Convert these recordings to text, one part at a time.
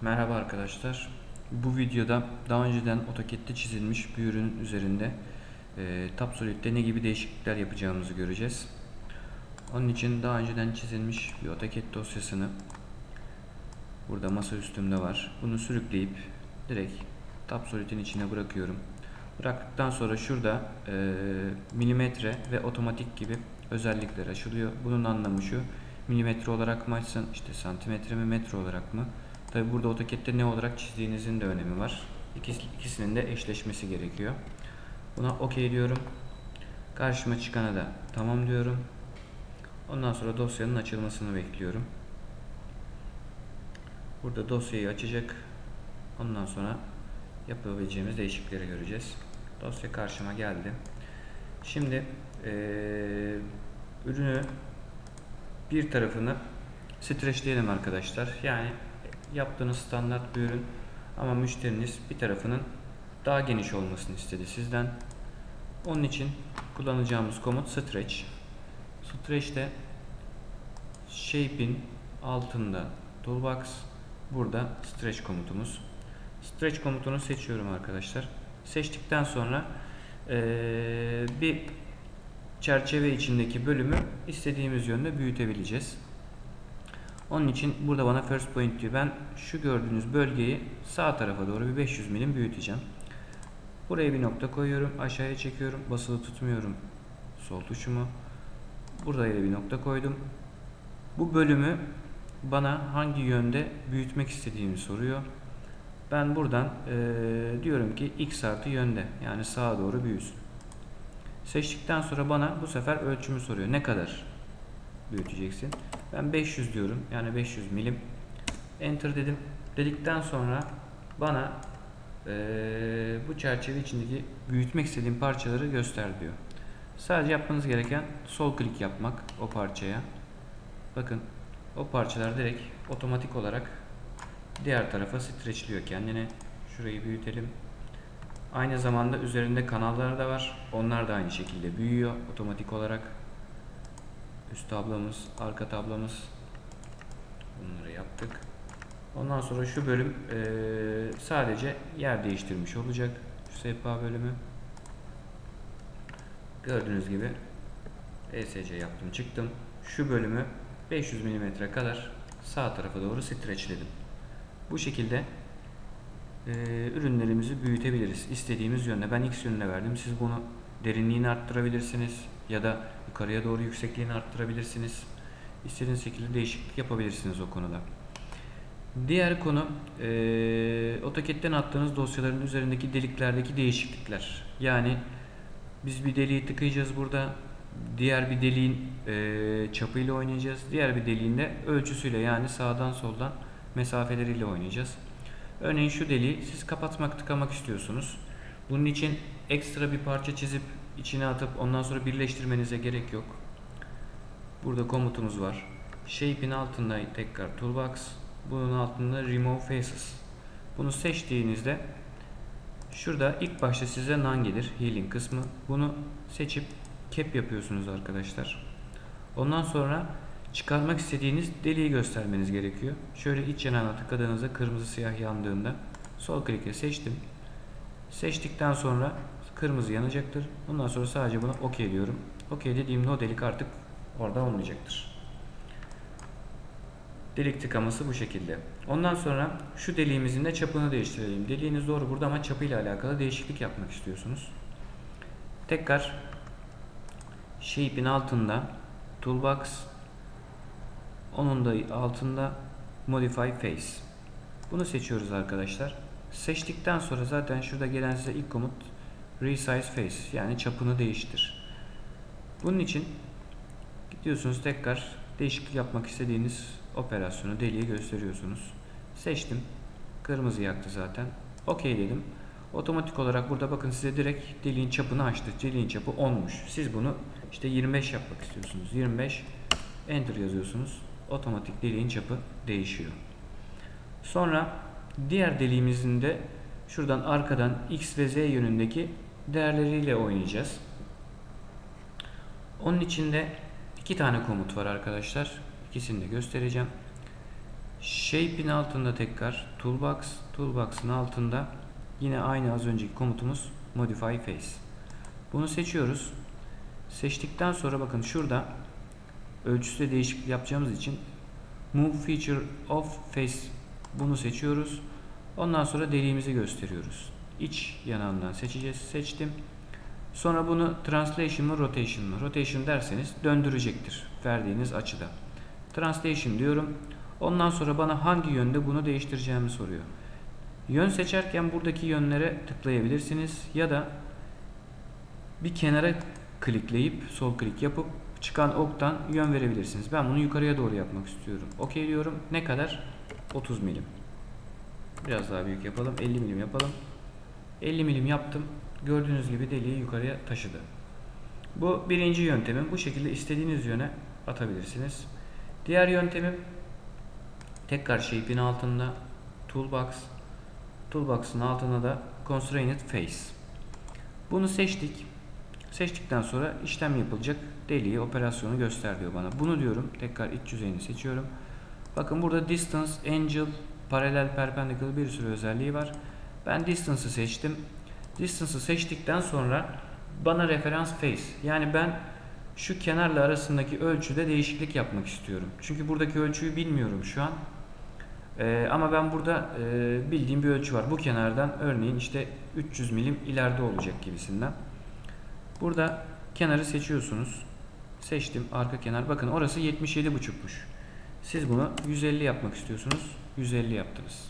Merhaba arkadaşlar. Bu videoda daha önceden AutoCAD'de çizilmiş bir ürünün üzerinde Tapsolid'de ne gibi değişiklikler yapacağımızı göreceğiz. Onun için daha önceden çizilmiş bir AutoCAD dosyasını burada masa üstümde var. Bunu sürükleyip direkt Tapsolid'in içine bırakıyorum. Bıraktıktan sonra şurada milimetre ve otomatik gibi özellikler açılıyor. Bunun anlamı şu: milimetre olarak mı açsın, işte santimetre mi, metre olarak mı? Tabi burada AutoCAD'de ne olarak çizdiğinizin de önemi var. İkisinin de eşleşmesi gerekiyor. Buna OK diyorum. Karşıma çıkana da tamam diyorum. Ondan sonra dosyanın açılmasını bekliyorum. Burada dosyayı açacak. Ondan sonra yapabileceğimiz değişiklikleri göreceğiz. Dosya karşıma geldi. Şimdi ürünü bir tarafını streçleyelim arkadaşlar. Yani yaptığınız standart bir ürün ama müşteriniz bir tarafının daha geniş olmasını istedi sizden. Onun için kullanacağımız komut stretch. Stretch'te shape'in altında toolbox, burada stretch komutumuz. Stretch komutunu seçiyorum arkadaşlar. Seçtikten sonra bir çerçeve içindeki bölümü istediğimiz yönde büyütebileceğiz. Onun için burada bana first point diyor. Ben şu gördüğünüz bölgeyi sağ tarafa doğru bir 500 milim büyüteceğim. Buraya bir nokta koyuyorum. Aşağıya çekiyorum. Basılı tutmuyorum sol tuşumu. Buraya bir nokta koydum. Bu bölümü bana hangi yönde büyütmek istediğimi soruyor. Ben buradan diyorum ki x artı yönde, yani sağa doğru büyüsün. Seçtikten sonra bana bu sefer ölçümü soruyor. Ne kadar büyüteceksin? Ben 500 diyorum. Yani 500 milim. Enter dedim. Dedikten sonra bana bu çerçeve içindeki büyütmek istediğim parçaları göster diyor. Sadece yapmanız gereken sol klik yapmak o parçaya. Bakın o parçalar direkt otomatik olarak diğer tarafa streçliyor kendini. Şurayı büyütelim. Aynı zamanda üzerinde kanalları da var. Onlar da aynı şekilde büyüyor otomatik olarak. Üst tablamız, arka tablamız. Bunları yaptık. Ondan sonra şu bölüm sadece yer değiştirmiş olacak. Şu sehpa bölümü. Gördüğünüz gibi ESC yaptım, çıktım. Şu bölümü 500 mm kadar sağ tarafa doğru streçledim. Bu şekilde ürünlerimizi büyütebiliriz istediğimiz yönde. Ben X yönüne verdim. Siz bunu derinliğini arttırabilirsiniz ya da yukarıya doğru yüksekliğini arttırabilirsiniz. İstediğiniz şekilde değişiklik yapabilirsiniz o konuda. Diğer konu AutoCAD'den attığınız dosyaların üzerindeki deliklerdeki değişiklikler. Yani biz bir deliği tıkayacağız burada. Diğer bir deliğin çapıyla oynayacağız. Diğer bir deliğin de ölçüsüyle, yani sağdan soldan mesafeleriyle oynayacağız. Örneğin şu deliği siz kapatmak, tıkamak istiyorsunuz. Bunun için ekstra bir parça çizip içine atıp ondan sonra birleştirmenize gerek yok. Burada komutumuz var. Shape'in altında tekrar Toolbox. Bunun altında Remove Faces. Bunu seçtiğinizde şurada ilk başta size None gelir, Healing kısmı. Bunu seçip Cap yapıyorsunuz arkadaşlar. Ondan sonra çıkarmak istediğiniz deliği göstermeniz gerekiyor. Şöyle iç yanağına tıkladığınızda kırmızı siyah yandığında sol klikle seçtim. Seçtikten sonra kırmızı yanacaktır. Ondan sonra sadece buna OK diyorum. OK dediğimde o delik artık orada olmayacaktır. Delik tıkaması bu şekilde. Ondan sonra şu deliğimizin de çapını değiştirelim. Deliğiniz doğru burada ama çapıyla alakalı değişiklik yapmak istiyorsunuz. Tekrar Shape'in altında Toolbox, onun da altında Modify Face. Bunu seçiyoruz arkadaşlar. Seçtikten sonra zaten şurada gelen size ilk komut Resize Face, yani çapını değiştir. Bunun için gidiyorsunuz, tekrar değişiklik yapmak istediğiniz operasyonu, deliği gösteriyorsunuz. Seçtim. Kırmızı yaktı zaten. OK dedim. Otomatik olarak burada bakın size direkt deliğin çapını açtı. Deliğin çapı 10'muş. Siz bunu işte 25 yapmak istiyorsunuz. 25 Enter yazıyorsunuz. Otomatik deliğin çapı değişiyor. Sonra diğer deliğimizin de şuradan arkadan X ve Z yönündeki değerleriyle oynayacağız. Onun için de iki tane komut var arkadaşlar. İkisini de göstereceğim. Shape'in altında tekrar Toolbox. Toolbox'ın altında yine aynı az önceki komutumuz Modify Face. Bunu seçiyoruz. Seçtikten sonra bakın şurada ölçüsüde değişiklik yapacağımız için Move Feature of Face, bunu seçiyoruz. Ondan sonra deliğimizi gösteriyoruz. İç yanağından seçeceğiz. Seçtim. Sonra bunu Translation mı Rotation mı? Rotation derseniz döndürecektir verdiğiniz açıda. Translation diyorum. Ondan sonra bana hangi yönde bunu değiştireceğimi soruyor. Yön seçerken buradaki yönlere tıklayabilirsiniz ya da bir kenara klikleyip sol klik yapıp çıkan oktan yön verebilirsiniz. Ben bunu yukarıya doğru yapmak istiyorum. OK diyorum. Ne kadar? 30 milim. Biraz daha büyük yapalım. 50 milim yapalım. 50 milim yaptım. Gördüğünüz gibi deliği yukarıya taşıdı. Bu birinci yöntemim. Bu şekilde istediğiniz yöne atabilirsiniz. Diğer yöntemim tekrar Shape'in altında Toolbox. Toolbox'ın altında da Constrained Face. Bunu seçtik. Seçtikten sonra işlem yapılacak deliği, operasyonu göster diyor bana. Bunu diyorum. Tekrar iç yüzeyini seçiyorum. Bakın burada Distance, Angle, Parallel, Perpendicular bir sürü özelliği var. Ben Distance'ı seçtim. Distance'ı seçtikten sonra bana referans face, yani ben şu kenarla arasındaki ölçüde değişiklik yapmak istiyorum. Çünkü buradaki ölçüyü bilmiyorum şu an. Ama ben burada bildiğim bir ölçü var. Bu kenardan örneğin işte 300 milim ileride olacak gibisinden. Burada kenarı seçiyorsunuz. Seçtim arka kenar. Bakın orası 77,5'muş. Siz bunu 150 yapmak istiyorsunuz. 150 yaptınız.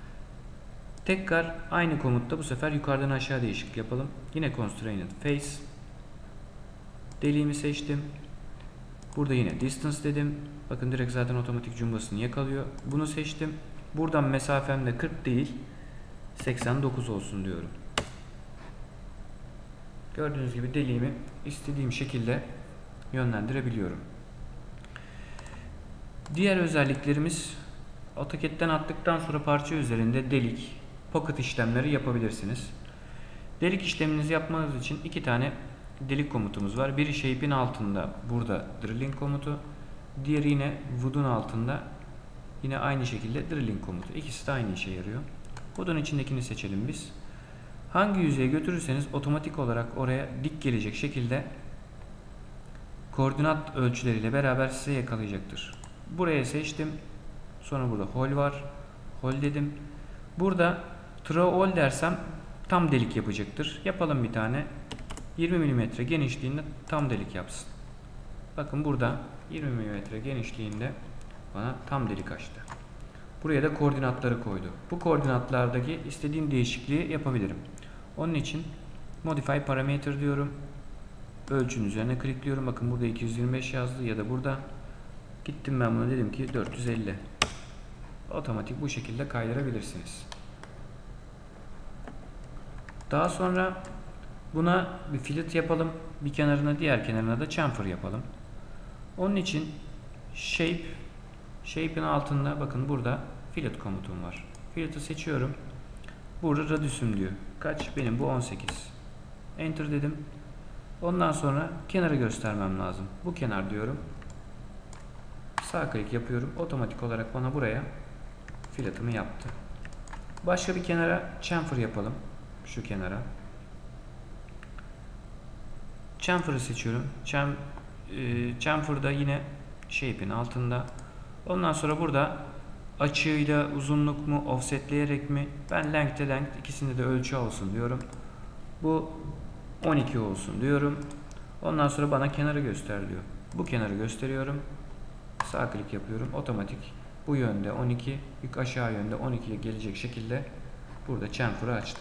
Tekrar aynı komutta bu sefer yukarıdan aşağı değişiklik yapalım. Yine Constrained Face. Deliğimi seçtim. Burada yine Distance dedim. Bakın direkt zaten otomatik cumbasını yakalıyor. Bunu seçtim. Buradan mesafem de 40 değil 89 olsun diyorum. Gördüğünüz gibi deliğimi istediğim şekilde yönlendirebiliyorum. Diğer özelliklerimiz, AutoCAD'den attıktan sonra parça üzerinde delik, pocket işlemleri yapabilirsiniz. Delik işleminizi yapmanız için iki tane delik komutumuz var. Biri Shape'in altında, burada Drilling komutu. Diğeri yine Wood'un altında, yine aynı şekilde Drilling komutu. İkisi de aynı işe yarıyor. Wood'un içindekini seçelim biz. Hangi yüzeye götürürseniz otomatik olarak oraya dik gelecek şekilde koordinat ölçüleriyle beraber size yakalayacaktır. Buraya seçtim. Sonra burada hole var. Hole dedim. Burada through all dersem tam delik yapacaktır. Yapalım bir tane. 20 mm genişliğinde tam delik yapsın. Bakın burada 20 mm genişliğinde bana tam delik açtı. Buraya da koordinatları koydu. Bu koordinatlardaki istediğim değişikliği yapabilirim. Onun için Modify Parameter diyorum. Ölçünün üzerine klikliyorum. Bakın burada 225 yazdı ya da burada. Gittim ben buna dedim ki 450. Otomatik bu şekilde kaydırabilirsiniz. Daha sonra buna bir fillet yapalım. Bir kenarına, diğer kenarına da chamfer yapalım. Onun için Shape'in altında bakın burada fillet komutum var. Fillet'i seçiyorum. Burada radius'um diyor. Kaç? Benim bu 18. Enter dedim. Ondan sonra kenarı göstermem lazım. Bu kenar diyorum. Sağ klik yapıyorum. Otomatik olarak bana buraya filletimi yaptı. Başka bir kenara chamfer yapalım. Şu kenara. Chamfer'ı seçiyorum. Chamfer'da yine Shape'in altında. Ondan sonra burada açıyla uzunluk mu, offsetleyerek mi? Ben length'e length, ikisinde de ölçü olsun diyorum. Bu 12 olsun diyorum. Ondan sonra bana kenarı göster diyor. Bu kenarı gösteriyorum. Sağ klik yapıyorum. Otomatik bu yönde 12, aşağı yönde 12'ye gelecek şekilde burada chamfer'ı açtı.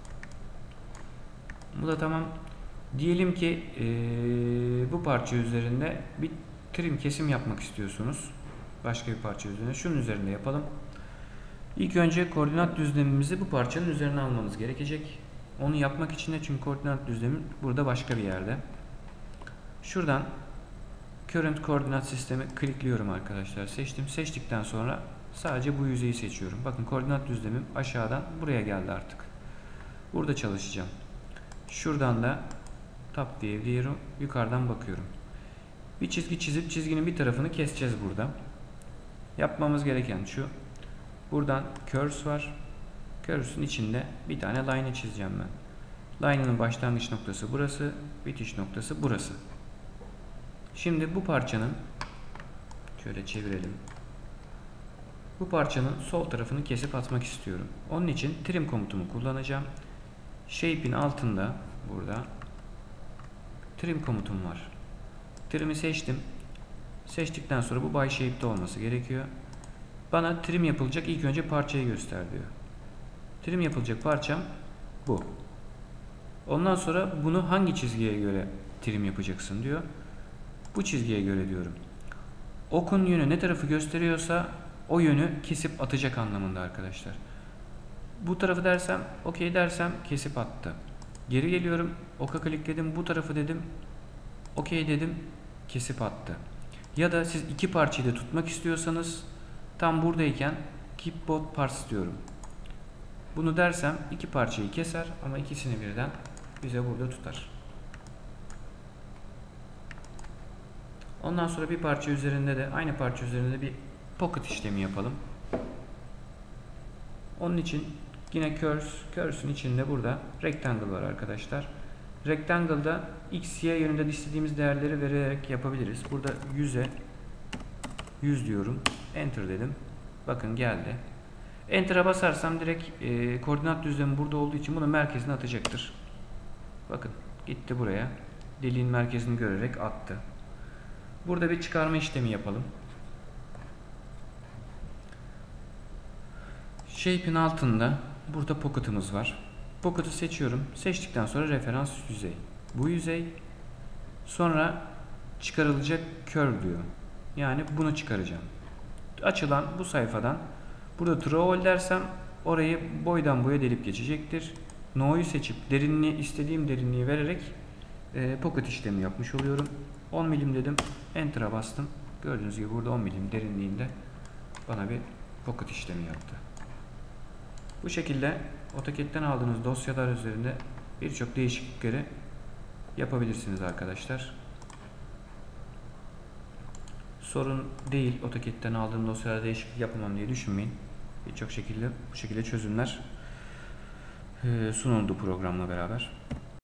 Bu da tamam. Diyelim ki bu parça üzerinde bir trim, kesim yapmak istiyorsunuz. Başka bir parça üzerine. Şunun üzerinde yapalım. İlk önce koordinat düzlemimizi bu parçanın üzerine almamız gerekecek. Onu yapmak için de, çünkü koordinat düzlemi burada başka bir yerde. Şuradan Current koordinat sistemi klikliyorum arkadaşlar. Seçtim. Seçtikten sonra sadece bu yüzeyi seçiyorum. Bakın koordinat düzlemim aşağıdan buraya geldi artık. Burada çalışacağım. Şuradan da Top View diyorum. Yukarıdan bakıyorum. Bir çizgi çizip çizginin bir tarafını keseceğiz burada. Yapmamız gereken şu. Buradan curse var. Curse'ün içinde bir tane line çizeceğim ben. Line'ın başlangıç noktası burası, bitiş noktası burası. Şimdi bu parçanın şöyle çevirelim. Bu parçanın sol tarafını kesip atmak istiyorum. Onun için trim komutumu kullanacağım. Shape'in altında burada trim komutum var. Trim'i seçtim. Seçtikten sonra bu by shape'de olması gerekiyor. Bana trim yapılacak ilk önce parçayı göster diyor. Trim yapılacak parçam bu. Ondan sonra bunu hangi çizgiye göre trim yapacaksın diyor. Bu çizgiye göre diyorum. Okun yönü ne tarafı gösteriyorsa o yönü kesip atacak anlamında arkadaşlar. Bu tarafı dersem, okey dersem kesip attı. Geri geliyorum, oka klikledim, bu tarafı dedim, okey dedim, kesip attı. Ya da siz iki parçayı da tutmak istiyorsanız tam buradayken keep both parts diyorum. Bunu dersem iki parçayı keser ama ikisini birden bize burada tutar. Ondan sonra bir parça üzerinde de aynı parça üzerinde bir pocket işlemi yapalım. Onun için yine curse'ün içinde burada rectangle var arkadaşlar. Rectangle'da x, y yönünde istediğimiz değerleri vererek yapabiliriz. Burada 100'e 100 diyorum. Enter dedim. Bakın geldi. Enter'a basarsam direkt koordinat düzlemi burada olduğu için bunu merkezine atacaktır. Bakın gitti buraya. Deliğin merkezini görerek attı. Burada bir çıkarma işlemi yapalım. Shape'in altında burada pocket'ımız var. Pocket'ı seçiyorum. Seçtikten sonra referans yüzey. Bu yüzey sonra çıkarılacak curve diyor. Yani bunu çıkaracağım. Açılan bu sayfadan burada through all dersem orayı boydan boya delip geçecektir. No'yu seçip derinliği istediğim derinliği vererek pocket işlemi yapmış oluyorum. 10 milim dedim. Enter'a bastım. Gördüğünüz gibi burada 10 milim derinliğinde bana bir pocket işlemi yaptı. Bu şekilde AutoCAD'den aldığınız dosyalar üzerinde birçok değişiklikleri yapabilirsiniz arkadaşlar. Sorun değil, AutoCAD'den aldığım dosyalara değişiklik yapamam diye düşünmeyin. Birçok şekilde bu şekilde çözümler sunuldu programla beraber.